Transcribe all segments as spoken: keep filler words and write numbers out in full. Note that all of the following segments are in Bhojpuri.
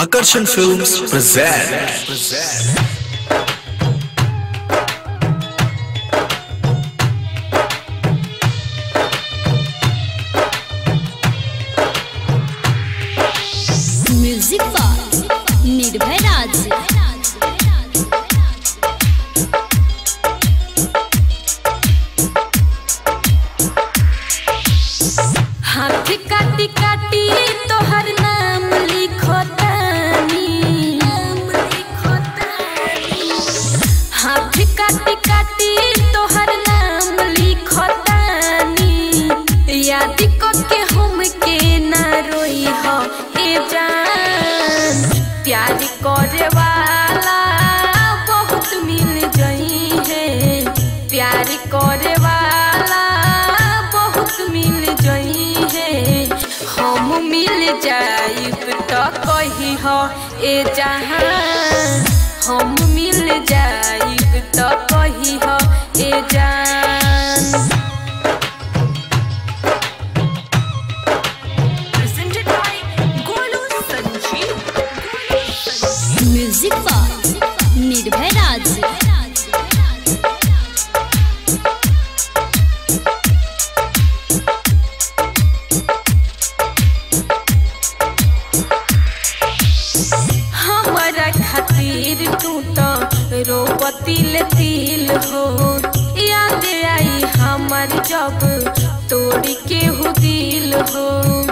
Akarshan Films present. Music by Nirbhay Raj. हाथ काटी काटी तोहर नाम लिखतानी, हाथ काटी काटी तोहर नाम लिखतानी, याद करके हमके ना रोई हो ए जान। प्यार करे वाला बहुत मिल गई है, प्यार करे वाला बहुत मिल गई है। हम मिल जाइब तो कही हो ए जहां, हम मिल जाइब तो कही हो ए जान। Music by Nirbhay Raj. हमारा खातिर तू तो रोबतिल तिल हो, याद आई हमार जब तोड़ी के हो दिल हो।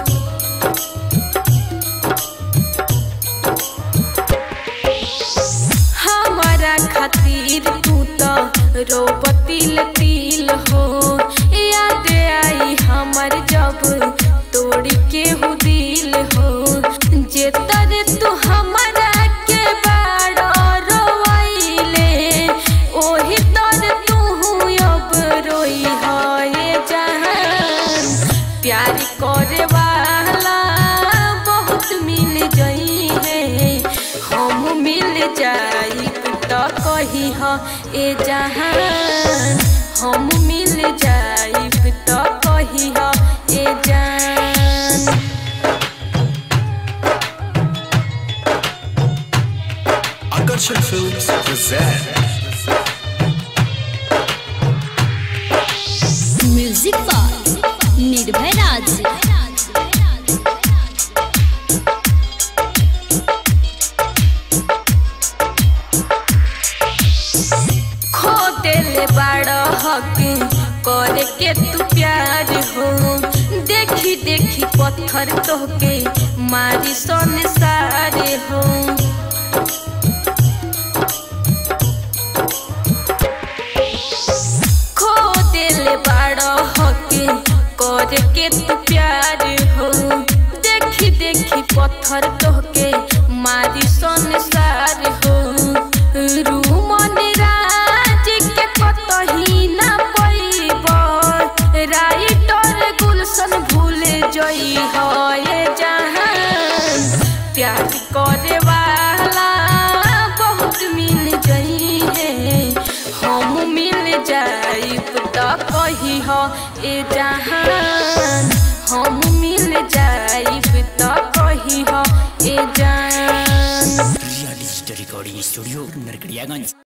हमारा खातिर तू तो रोबतिल तिल हो, याद आई हमार जब तोड़ी के हो दिल हो। जे तरे तू हमारा के बाड़ा रोइले, ओही तर तू अब रोई हो ये जहान। प्यार करे वाला बहुत मिल गई है, हम मिल जाइब तो कही हो ए जहान। हम मिल जाइब तो कही हो ए जान। Akarshan Films present. Music by Nirbhay Raj. खो दिल बड़ा हक करे के तू प्यार हो, देखी देखी पत्थर तोहके मारी संसारे हो। खो दिल बड़ा हक करे के तू प्यार हो, देखी देखी पत्थर तोहके मारी संसार हो। रूमन राज के कतही ना पैब, राइटर गुलशन भूल जई हो ये जहान। प्यार करे वाला बहुत मिल गई है, हम मिल जाइब तो कही हो ए जहान। हम मिल जाइब तो कही हो ए जान। Real digital recording studio Narkatiaganj.